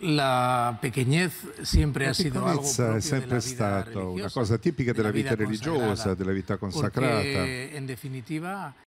La pequeñez siempre ha sido algo piccolezza è propio sempre della vita stata una religiosa, cosa tipica della della vita vita religiosa, consagrata, della vita consacrata. porque en definitiva